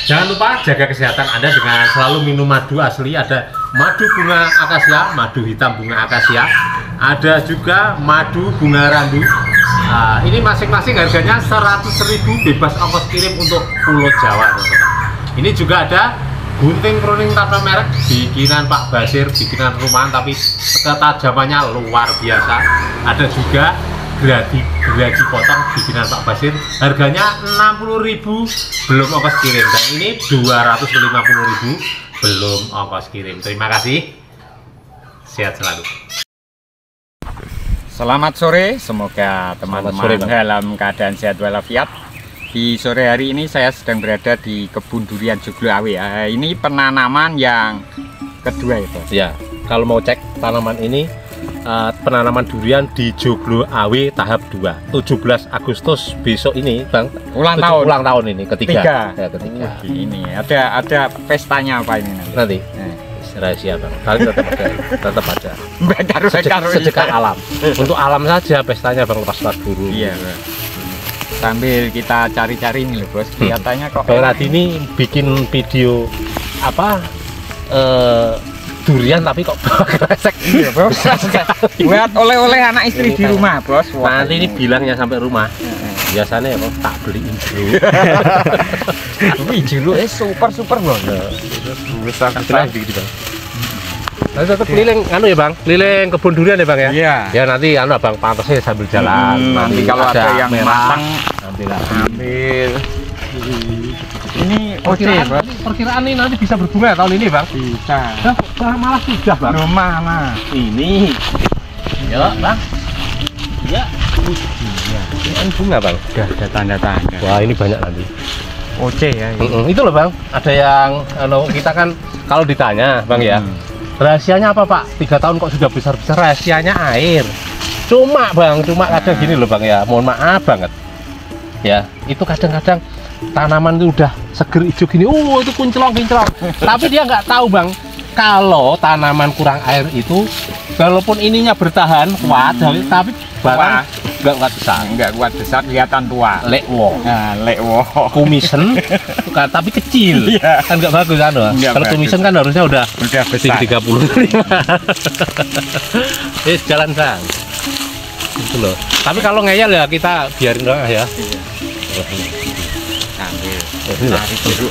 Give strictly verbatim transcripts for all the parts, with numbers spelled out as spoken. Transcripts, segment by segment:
Jangan lupa jaga kesehatan Anda dengan selalu minum madu asli. Ada madu bunga akasia, madu hitam bunga akasia, ada juga madu bunga randu. Nah, ini masing-masing harganya seratus ribu bebas ongkos kirim untuk Pulau Jawa, teman-teman. Ini juga ada gunting pruning tanpa merek bikinan Pak Basir, bikinan rumahan tapi ketajamannya luar biasa. Ada juga geradi geradi potong bikinan Pak Basir, harganya enam puluh ribu belum ongkos kirim, dan ini dua ratus lima puluh ribu belum ongkos kirim. Terima kasih, sehat selalu. Selamat sore, semoga teman-teman dalam keadaan sehat walafiat. Di sore hari ini saya sedang berada di kebun durian Joglo Awe. Ya, ini penanaman yang kedua itu. Ya, kalau mau cek tanaman ini, uh, penanaman durian di Joglo Awe tahap dua, tujuh belas Agustus besok ini, Bang. Ulang tahun. Ulang tahun ini ketiga. Tiga. Ya, ketiga. Uh, ini ada ada pestanya apa ini nanti? Nanti. Eh. Rahasia, Bang. Kali tetap ada, tetap ada. Sedekah, sedekah alam. Untuk alam saja pestanya, Bang, lepas lepas guru. Iya, Bang. Sambil kita cari-cari nih, Bos. Kelihatannya kok Bang Radi ini bikin video apa eh, durian tapi kok bawa kresek. Iya, Bos. Buat oleh-oleh anak istri di rumah, Bos. Wah, nanti ini bilangnya sampai rumah. Biasanya ya, Bang, tak beliin dulu. Tapi dulu eh super super Bang. Besar kecil gitu, Bang. Nanti tetap keliling anu ya, Bang, keliling kebun durian ya, Bang ya. Iya. Ya nanti anu Bang pantasnya sambil jalan. Hmm, nanti, nanti kalau ada, ada yang matang ambil ambil. Ini oke, Bang. Perkiraan ini nanti bisa berbunga tahun ini, Bang. Bisa. Nah, malah sudah, Bang. Loh, mana? Ini. Ya, Bang. Ya. Ini kan bunga, Bang. Udah ada tanda-tanda. Wah, ini banyak nanti. Oke ya. Mm -mm. Itu loh, Bang. Ada yang anu kita kan kalau ditanya, Bang, ya. Hmm. Rahasianya apa, Pak? Tiga tahun kok sudah besar-besar? Rahasianya air. Cuma, Bang, cuma kadang gini loh, Bang, ya. Mohon maaf banget. Ya, itu kadang-kadang tanaman itu udah seger hijau gini. Oh, itu kunclong-kinclong. Tapi dia nggak tahu, Bang, kalau tanaman kurang air itu walaupun ininya bertahan kuat, hmm. tapi batang nggak kuat besar, nggak kuat besar, kelihatan tua. Lekwo, nah, lekwo, kumisen, tapi kecil, iya. Kan nggak bagus kan? Kalau kumisen kan harusnya udah udah besar. tiga puluh lima. Eh, jalan, Bang. Itu loh. Tapi kalau ngeyel ya kita biarin doang ya. Ambil. Ini lah.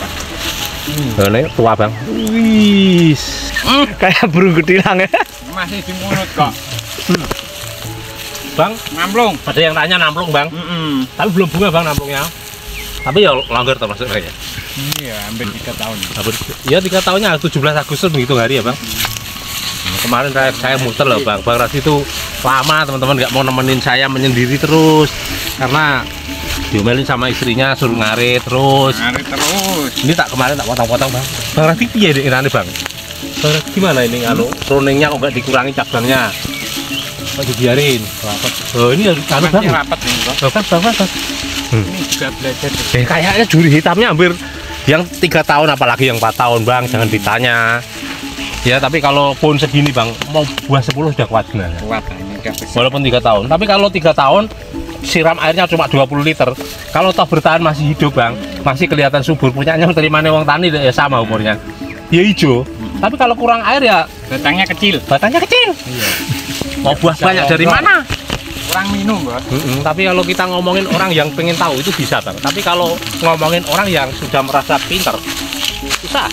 Hmm. Ini tua, Bang. Wis. Hmm, kayak burung getilang ya. Masih di mulut kok. Hmm. Bang, namplung. Ada yang tanya namplung, Bang. Mm -mm. Tapi belum bunga, Bang, namplungnya. Tapi ya longgar termasuk kayaknya. Iya, hampir tiga tahun. Hampir, ya tiga tahunnya tujuh belas Agustus begitu hari ya, Bang. Hmm. Kemarin saya, saya muter loh, Bang. Bang Radi itu lama teman-teman nggak mau nemenin saya menyendiri terus karena diomelin sama istrinya suruh ngarit terus. Ngarit terus. Ini tak kemarin tak potong-potong, Bang. Bang Radi piye deh ini, Bang? Bang Radi gimana ini anu pruningnya kok nggak dikurangi cabangnya? Kok dibiarin? Rapat. Oh, ini harus anu, Bang. Rapat nih, Bang. Oh, kan, Bang, kan. Hmm. Ini juga belajar. Eh, kayaknya juri hitamnya hampir yang tiga tahun apalagi yang empat tahun, Bang. Hmm. Jangan ditanya. Ya, tapi kalau pohon segini, Bang, mau buah sepuluh sudah kuat benar. Kuat, ini udah besar. Walaupun tiga tahun. Tapi kalau tiga tahun siram airnya cuma dua puluh liter. Kalau toh bertahan masih hidup, Bang, masih kelihatan subur. Punyanya terimane wong tani ya sama umurnya. Ya hijau. Hmm. Tapi kalau kurang air ya batangnya kecil. Batangnya kecil. Iya. Mau buah bisa banyak dari mana? Kurang minum, Bos. Mm -mm, tapi kalau kita ngomongin orang yang pengen tahu itu bisa, Bang. Tapi kalau ngomongin orang yang sudah merasa pinter, susah.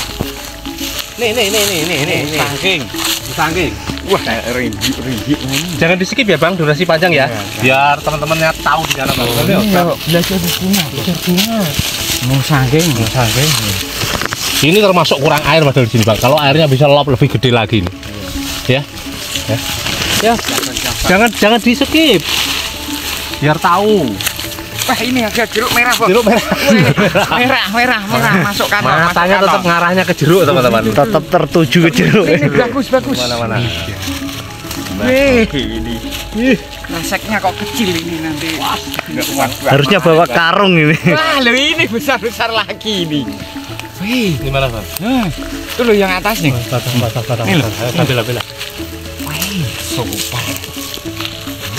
Nih, nih, nih, nih, nih, nih, nih. Sangking, sangking. Wah, kayak rindik, rindik. Jangan di skip ya, Bang. Durasi panjang ya, ya biar teman-temannya tahu di sana, Bang. Oh, iya, belajar di bunga, belajar bunga. Mau sangking, mau sangking. Ini termasuk kurang air padahal di sini, Bang. Kalau airnya bisa lop lebih gede lagi nih. Ya. Ya. Ya. Jangan jangan di skip. Biar tahu. Wah, ini agak jeruk merah, Bos. Jeruk merah. merah, merah, merah. Masuk kantong. Matanya tetap ngarahnya ke jeruk, teman-teman. Tetap tertuju ke jeruk. Ini bagus, bagus. Mana-mana. Wih, ini. Ih, reseknya kok kecil ini nanti. Wah, enggak kuat. Harusnya bawa karung ini. Wah, lo ini besar-besar lagi ini. Wih, gimana, Bang? Nah, itu lo yang atas nih. Batang, batang, batang. Ini loh. Ambil, ambil. Wih, super.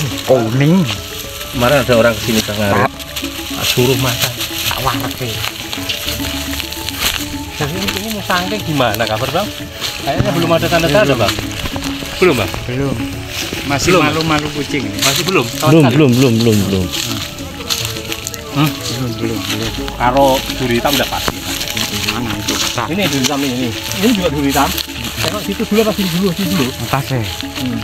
Kuning. Kemarin ada orang kesini ke ngarit, suruh makan, tak warak. Jadi ini musangke gimana kabar bang? Kayaknya belum ada tanda-tanda bang. Belum bang? Belum. Masih malu-malu kucing ini. Masih belum? Belum, belum, belum, belum, belum. Hmm? Belum, belum, belum. Kalau duri hitam udah pasti. Mana itu? Atas. Ini duri hitam ini. Ini juga duri hitam. Tengok situ dulu apa sini dulu? Sini dulu. Atas ya. Hmm.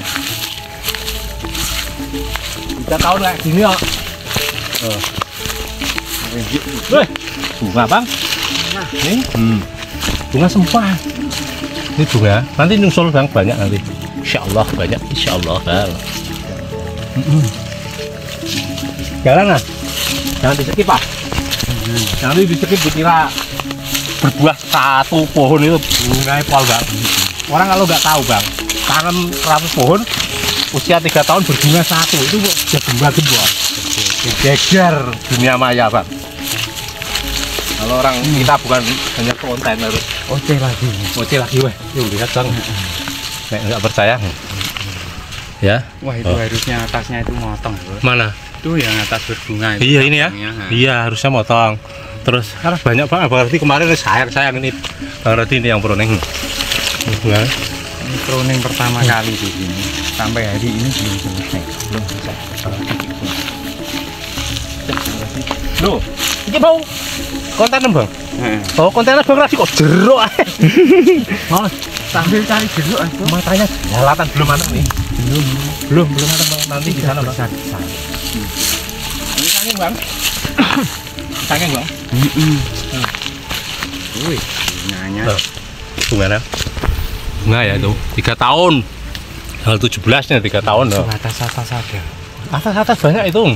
Tiga tahun kayak gini ya. Oh. Weh, bunga bang. Ini hmm. bunga sempat. Ini bunga. Nanti nyusul bang banyak nanti. Insya Allah banyak. Insya Allah bang. Hmm. Jalan ah. Jangan disekip pak. Hmm. Nanti disekip dikira berbuah satu pohon itu bunga pol bang. Orang kalau nggak tahu bang, tanam seratus pohon usia tiga tahun berbunga satu itu udah bunga gembor. Geger dunia maya bang. Kalau orang hmm. kita bukan hanya konten harus oce lagi. Oce lagi weh. Yuk lihat bang. Nek nggak percaya. Ya. Wah itu oh. harusnya atasnya itu motong. Mana? Itu yang atas berbunga. Iya ini ya. Ya. Iya harusnya motong. Terus karena banyak banget. Berarti kemarin sayang sayang ini. Berarti ini yang proning. Nah. Ini proning pertama hmm. kali di sini. Sampai hari ini belum selesai. Belum selesai. Loh, ini bau kontainer bang. Hmm. Oh kontainer bang lagi kok jeruk. Oh, sambil cari jeruk itu matanya jalatan belum matang nih. Belum, belum, belum matang bang. Nanti di sana bang. Ini sangking bang. Sangking bang. Wih, bunganya. Bunganya. Bunga ya itu tiga tahun. Tanggal tujuh belasnya tiga tahun loh. Atas atas saja. Atas atas banyak itu.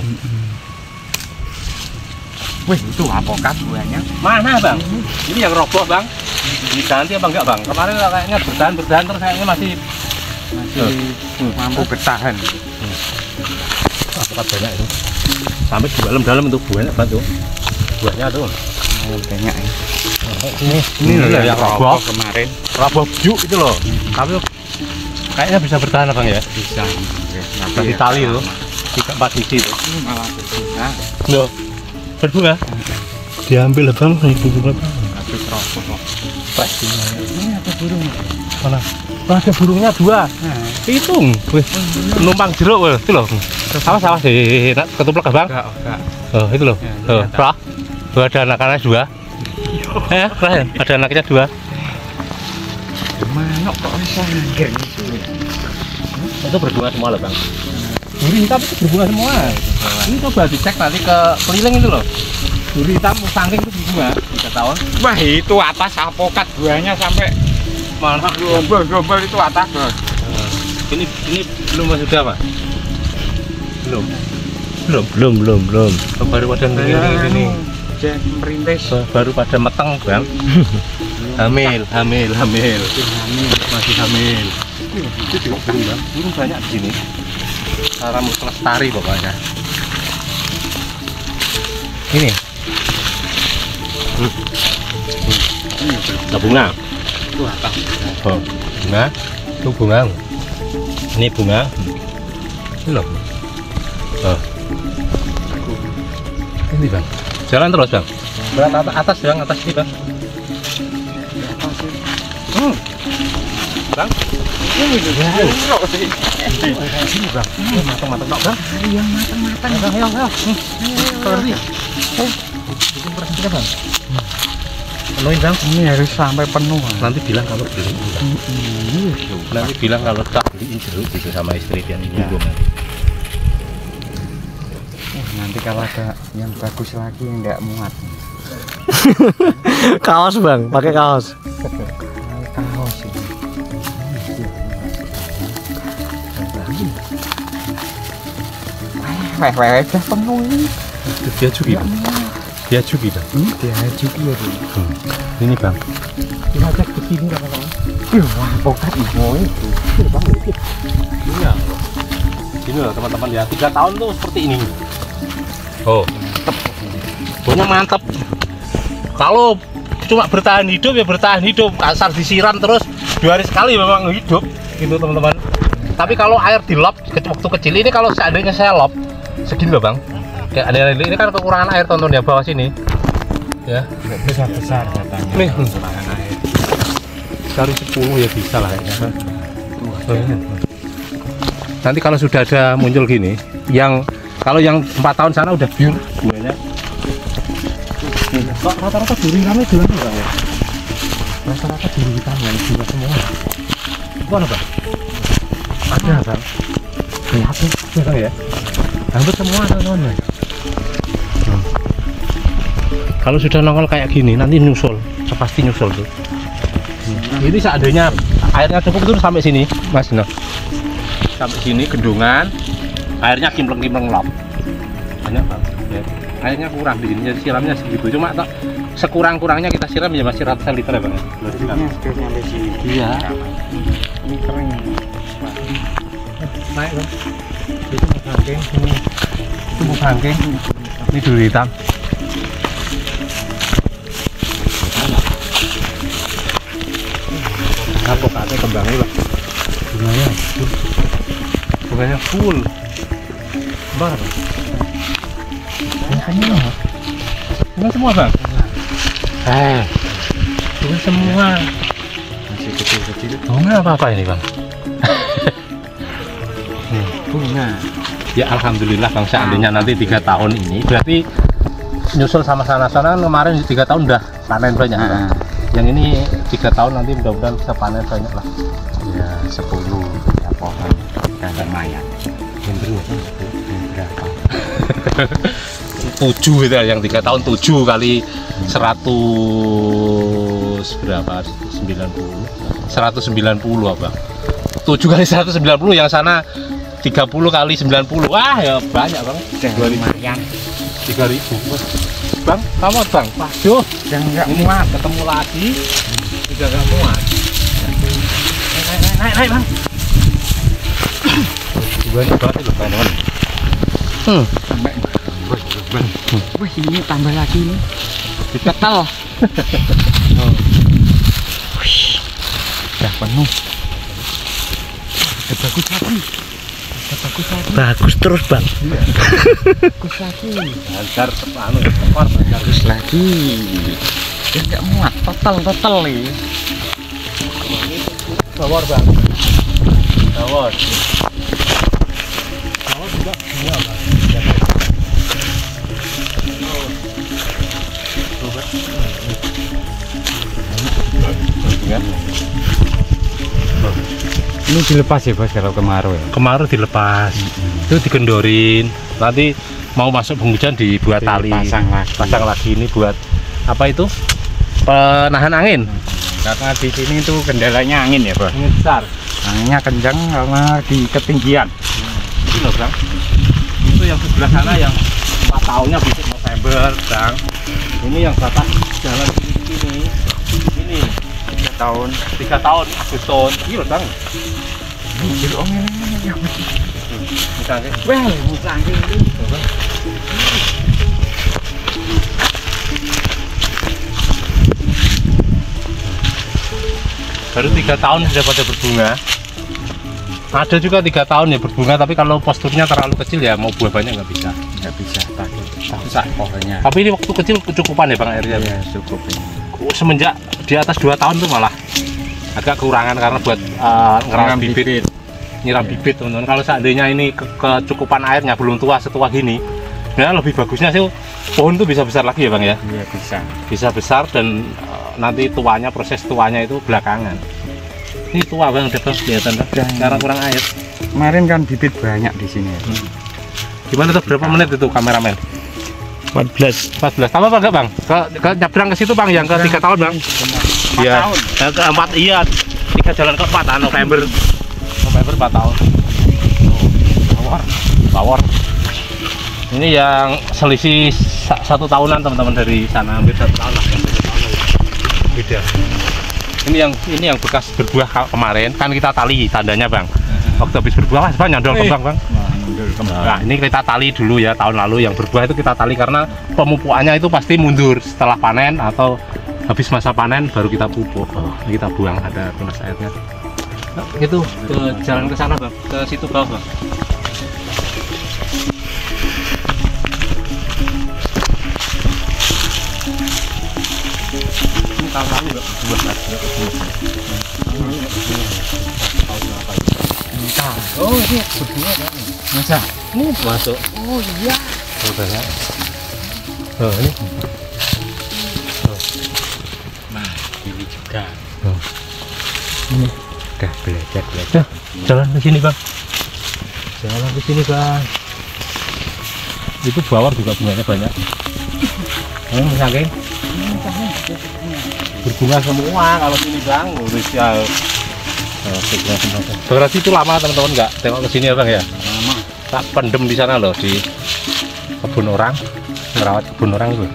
Wih, itu apokat buahnya. Mana bang? Ini yang roboh bang. Diganti apa enggak bang? Kemarin kayaknya bertahan bertahan terus kayaknya masih masih hmm. mampu bertahan. Hmm. Apokat banyak itu. Sampai di dalam-dalam itu buahnya banget tuh. Buahnya tuh. Oh, banyak ya. Ini ini loh yang roboh kemarin. Roboh juk itu loh. Tapi kayaknya bisa bertahan bang ya? Bisa. Dari tali itu. Tiga empat biji itu. Malah berbunga. Loh. Berbunga? Diambil bang, ibu bunga bang. Habis roboh. Fresh bunga. Ini ada burung. Mana? Oh, ada burungnya dua. Nah. Hitung. Wih, numpang jeruk wih. Itu loh. Awas awas deh. Ketuplak bang. Enggak, enggak. Oh itu loh. Oh, Prah. Oh, ada anak-anaknya dua. Eh, keren. Ada anaknya dua. Manok kok bisa nangger gitu. Itu berbunga semua loh bang. Duri hitam itu berbunga semua. Ini coba dicek nanti ke keliling itu loh. Duri hitam sangking itu berbunga tiga tahun. Wah itu atas apokat buahnya sampai mana gombol-gombol itu atas bos. Ini ini belum masuk apa? Belum. Belum. Belum, belum, belum. Baru pada ngene ini. Merintis. Baru pada meteng bang. Hamil, hamil, hamil. Masih hamil. Itu juga burung bang. Burung banyak di sini. Cara melestari pokoknya. Ini. Hmm. Hmm. Bunga. Itu apa? Oh, bunga. Itu bunga. Ini bunga. Ini loh. Oh. Ini bang. Jalan terus bang. Berat atas, atas bang, atas ini bang. Hmm. Bang. Ini juga. Ini bang. Matang-matang bang. Yang matang-matang. Ayo, ayo, ayo. Seperti. Bikin persisnya bang. Penuhin bang. Ini harus sampai penuh. Nanti bilang kalau beli. Nanti bilang kalau tak beliin jeruk gitu sama istri dia ini. Nanti kalau ada yang bagus lagi yang nggak muat. Kaos bang, pakai kaos. Kaos ini. Weh, weh, weh, udah penuh ini. Dia cuki bang. Dia cuki bang. Ini dia cuki ya tuh. Hmm. Ini bang. Kita cek ke sini kawan-kawan. Wah, pokat itu. Ini bang, ini. Ini ya. Ini loh teman-teman ya. Tiga tahun tuh seperti ini. Oh, mantep. Pokoknya mantep. Kalau cuma bertahan hidup ya bertahan hidup. Asal disiram terus dua hari sekali memang hidup. Gitu teman-teman. Tapi kalau air di lop waktu kecil ini kalau seandainya saya lop segini loh bang. Kayak ada ini kan kekurangan air tonton ya bawah sini. ya. Besar-besar katanya. Nih. Kekurangan air. Kali sepuluh ya bisa lah ya. Nanti kalau sudah ada muncul gini, yang kalau yang empat tahun sana udah biur buahnya. Kok rata-rata duri kami jualan enggak ya? Rata-rata duri hitam yang jual semua. Itu apa? Ada bang. Nih, apa? Ada ya? Hampir semua teman-teman. Hmm. Kalau sudah nongol kayak gini, nanti nyusul, pasti nyusul tuh. Hmm. Ini seandainya airnya cukup itu sampai sini, Mas Dino. Sampai sini gendungan, airnya kimpleng-kimpleng lop. Banyak bang. Ya. Airnya kurang di sini, siramnya segitu. Cuma tak sekurang-kurangnya kita siram ya masih ratusan liter ya bang. Ini sudah sampai sini. Iya. Ini kering. Naik bang. Itu mau bangking, ini. Itu mau bangking. Ini duri hitam. Apa katanya kembangnya bang? Bunganya, bunganya full. Bar bang. Bunganya loh. Bunga semua bang. Eh, bunga semua. Masih kecil-kecil. Bunga apa apa ini bang? Nih, bunga. Ya alhamdulillah bang, seandainya nanti tiga tahun ini berarti nyusul sama sana-sana kemarin tiga tahun udah panen banyak bang. Yang ini tiga tahun nanti mudah-mudahan bisa panen banyak lah. Ya sepuluh ya pohon dan lumayan. Yang berapa? Tujuh itu yang tiga tahun tujuh kali seratus berapa? Sembilan puluh. Seratus sembilan puluh apa? Tujuh kali seratus sembilan puluh yang sana tiga puluh kali sembilan puluh. Wah ya banyak bang. Dua lumayan. Tiga ribu. Bang, kamu bang, waduh, Yang nggak ini muat. ketemu lagi, juga nggak muat. Naik, naik, naik, naik, naik bang. Gue nih banget loh teman-teman. Hmm. Sampai. Wih, ini tambah lagi nih. Diketel. Wih, udah penuh. Eh, bagus lagi. Bagus lagi. Bagus terus bang. Bagus lagi. Lancar anu tekor Bagus lagi. Ya nggak muat. Total total nih. bawor bang. Bawor. Bawor juga bunga bang. Ini dilepas ya bos kalau kemarau ya. Kemarau dilepas, hmm. itu digendorin. Nanti mau masuk penghujan dibuat tali, pasang lagi. pasang lagi ini buat apa itu? Penahan angin. Karena di sini itu kendalanya angin ya bos. Angin besar. Anginnya kencang karena di ketinggian. Ini loh bang. Itu yang sebelah sana yang empat tahunnya besok November bang. Ini yang batas jalan sini. Ini tiga tahun. Tiga tahun Agustus. Ini loh bang. Ini om ini ya. Misalnya. Wah, musangking ini. Baru tiga tahun sudah pada berbunga. Ada juga tiga tahun ya berbunga, tapi kalau posturnya terlalu kecil ya mau buah banyak nggak bisa. Nggak bisa takut. Susah Pohonnya. Tapi ini waktu kecil kecukupan ya bang airnya. Ya cukup ini. Semenjak di atas dua tahun tuh malah agak kekurangan karena buat uh, ngeram bibit, bibit. nyiram yeah. bibit teman-teman. Kalau seandainya ini ke kecukupan airnya belum tua setua gini, ya lebih bagusnya sih pohon tuh bisa besar lagi ya bang ya. Iya bisa. Bisa besar dan uh, nanti tuanya proses tuanya itu belakangan. Ini tua bang, udah kelihatan bang. Karena kurang air. Kemarin kan bibit banyak di sini. Hmm. Gimana tuh berapa menit itu kameramen? empat belas. empat belas. Tambah apa enggak bang? Ke, ke nyebrang ke situ bang, yang ke tiga tahun bang. Iya. Yang ke empat iya. Tiga jalan ke empat November. November empat tahun. Bawor. Bawor. Ini yang selisih satu tahunan teman-teman dari sana, hampir satu tahun lah. Beda. Ini yang ini yang bekas berbuah kemarin kan kita tali tandanya bang. Waktu habis berbuah mas bang nyandol kembang bang. Nah ini kita tali dulu ya tahun lalu yang berbuah itu kita tali karena pemupukannya itu pasti mundur setelah panen atau habis masa panen baru kita pupuk. Oh, ini kita buang ada tunas airnya. Nah, itu ke jalan ke sana bang, ke situ bawah bang. tahun lalu nggak berdua lagi. Oh iya, berdua kan? Masa? Ini masuk. Oh iya. Oh banyak. Oh ini. Nah, ini juga. Oh. Ini udah belajar belajar. Jalan ke sini bang. Jalan ke sini bang. Itu bawor juga bunganya banyak. Oh, saking berbunga semua kalau sini bang. Udah sial. Berarti itu lama teman-teman nggak tengok ke sini ya bang ya? Lama. Tak pendem di sana loh di kebun orang, merawat kebun orang itu.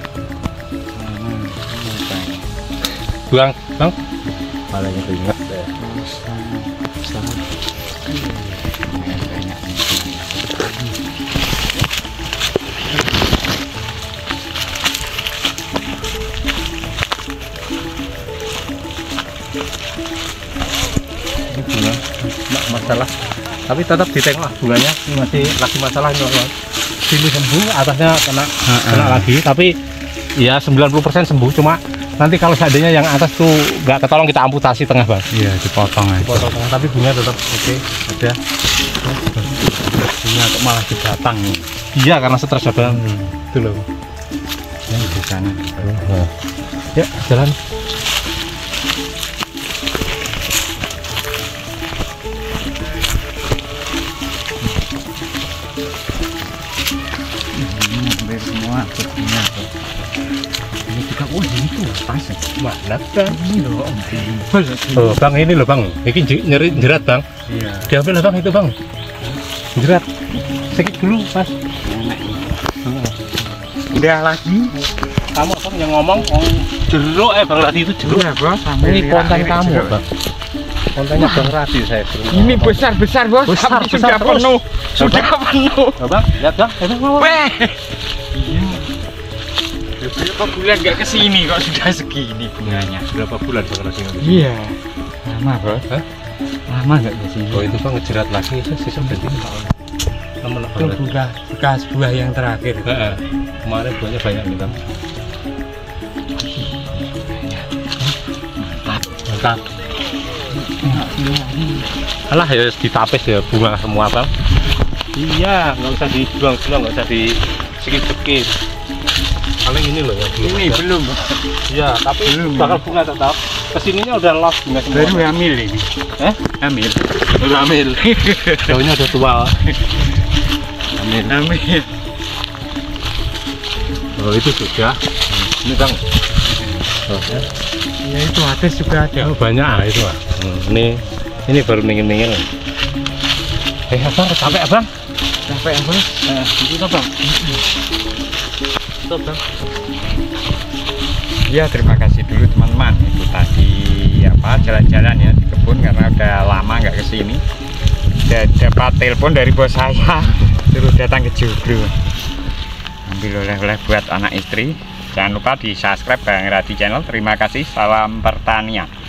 Bang, bang, malah yang inget ya. Ini bunga, nggak masalah. Tapi tetap ditengok bunganya, ini masih lagi masalah ini. Sini sembuh, atasnya kena kena lagi. Tapi ya sembilan puluh persen sembuh. Cuma nanti kalau seandainya yang atas tuh nggak ketolong kita amputasi tengah bang. Iya, dipotong aja. Dipotong tengah, tapi bunga tetap oke. Okay, ada. Bunga kok malah dibatang nih. Iya karena stres bang. Hmm. Itu loh. Yang di sana. Nah. Ya jalan. Hampir semua bunga. Ini juga, wah ini tuh pas ya. Mana bang? Ini loh, Oh bang ini loh bang. Ini j- nyeri jerat bang. iya. Diambil lah bang itu bang. Jerat. Sakit dulu pas. Udah lagi. Kamu apa yang ngomong? Oh, jeruk eh bang Rati itu jeruk. Udah bos. Ini konten kamu bang. Kontennya bang Rati saya. Ini besar besar bos. Besar, Tapi besar sudah terus. penuh. Sudah penuh. Oh, bang, lihat bang. Eh, bang, bang. Weh. Iya. Berapa bulan nggak kesini kok sudah segini bunganya? Berapa bulan bang Rati? Iya. Lama bos. Hah? Lama nggak kesini? Oh itu bang ngejerat lagi. Sisa berarti. Temen Itu buka bekas buah yang terakhir. Heeh. Kemarin buahnya banyak nih bang. Mantap. Alah ya ditapis ya bunga semua bang. Iya, nggak usah dibuang-buang, nggak usah disikit-sikit. Paling ini loh ya belum. Ini ada. belum. Iya, tapi Belum. bakal bunga tetap. Kesininya udah lost bunga semua. Baru hamil ini. Eh? Hamil. Udah hamil. Daunnya udah tua. Hamil. Hamil. Oh itu sudah. Ini bang. Oh, ya. Ya itu atas juga ada. Oh, banyak ah, itu ah. Hmm, ini ini baru ningin-ningin. Eh abang capek abang? Sampai apa? Eh, itu bang. Itu bang. Ya terima kasih dulu teman-teman. Itu tadi apa jalan-jalan ya di kebun karena udah lama nggak kesini. Udah dapat telepon dari bos saya suruh datang ke Joglo. Ambil oleh-oleh buat anak istri. Jangan lupa di subscribe Bang Rati Channel. Terima kasih. Salam pertanian.